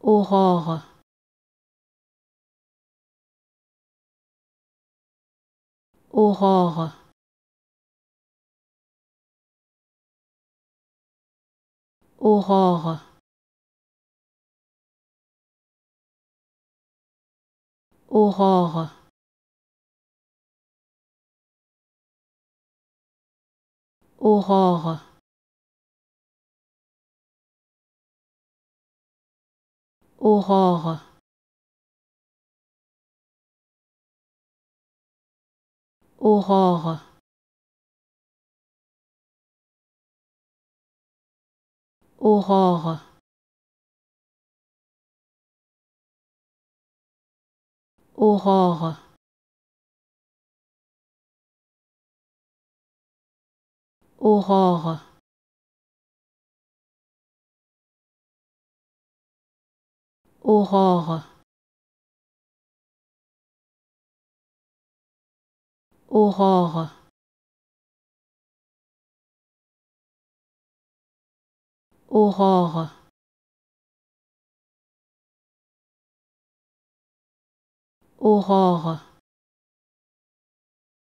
aurore, aurore, aurore, aurore, aurore, aurore, aurore, aurore, aurore, aurore, aurore, aurore, aurore, aurore,